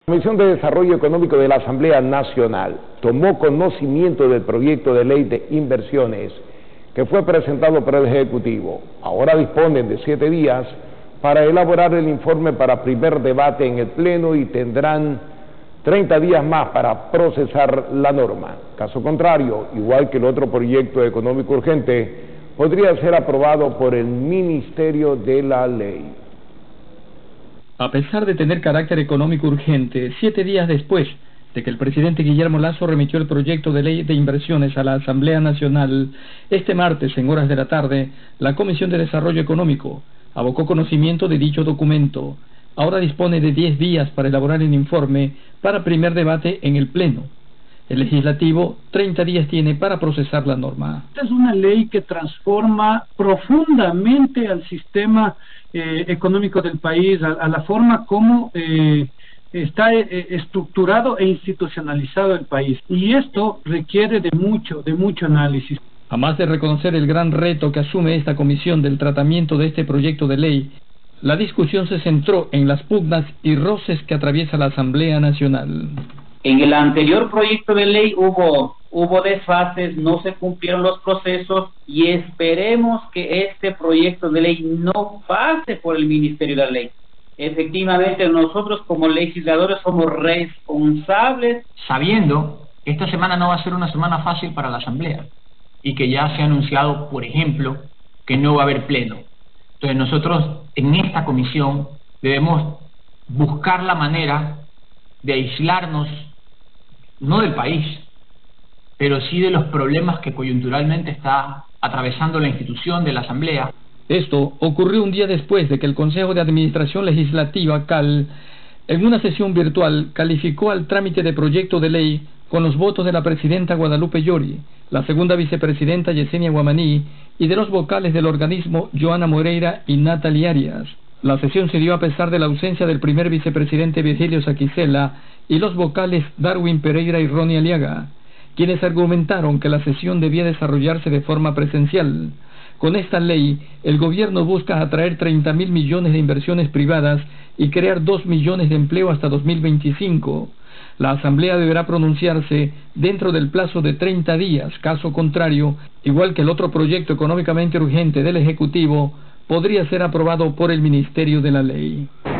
La Comisión de Desarrollo Económico de la Asamblea Nacional tomó conocimiento del proyecto de ley de inversiones que fue presentado por el Ejecutivo. Ahora disponen de 7 días para elaborar el informe para primer debate en el Pleno y tendrán 30 días más para procesar la norma. Caso contrario, igual que el otro proyecto económico urgente, podría ser aprobado por el Ministerio de la Ley. A pesar de tener carácter económico urgente, 7 días después de que el presidente Guillermo Lasso remitió el proyecto de ley de inversiones a la Asamblea Nacional, este martes, en horas de la tarde, la Comisión de Desarrollo Económico abocó conocimiento de dicho documento. Ahora dispone de 10 días para elaborar el informe para primer debate en el Pleno. El Legislativo 30 días tiene para procesar la norma. Esta es una ley que transforma profundamente al sistema económico del país, a la forma como está estructurado e institucionalizado el país. Y esto requiere de mucho análisis. A más de reconocer el gran reto que asume esta comisión del tratamiento de este proyecto de ley, la discusión se centró en las pugnas y roces que atraviesa la Asamblea Nacional. En el anterior proyecto de ley hubo desfases, no se cumplieron los procesos y esperemos que este proyecto de ley no pase por el Ministerio de la Ley. Efectivamente, nosotros como legisladores somos responsables. Sabiendo que esta semana no va a ser una semana fácil para la Asamblea y que ya se ha anunciado, por ejemplo, que no va a haber pleno. Entonces nosotros en esta comisión debemos buscar la manera de aislarnos, no del país, pero sí de los problemas que coyunturalmente está atravesando la institución de la Asamblea. Esto ocurrió un día después de que el Consejo de Administración Legislativa, CAL, en una sesión virtual, calificó al trámite de proyecto de ley con los votos de la presidenta Guadalupe Llori, la segunda vicepresidenta Yesenia Guamaní y de los vocales del organismo Joana Moreira y Natalia Arias. La sesión se dio a pesar de la ausencia del primer vicepresidente Virgilio Saquicela y los vocales Darwin Pereira y Ronnie Aliaga, quienes argumentaron que la sesión debía desarrollarse de forma presencial. Con esta ley, el gobierno busca atraer 30.000 millones de inversiones privadas y crear 2 millones de empleo hasta 2025. La Asamblea deberá pronunciarse dentro del plazo de 30 días. Caso contrario, igual que el otro proyecto económicamente urgente del Ejecutivo, podría ser aprobado por el Ministerio de la Ley.